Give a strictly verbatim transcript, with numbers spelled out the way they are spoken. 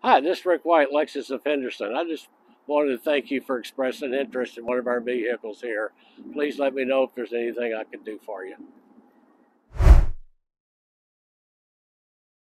Hi, this is Rick White, Lexus of Henderson. I just wanted to thank you for expressing interest in one of our vehicles here. Please let me know if there's anything I can do for you.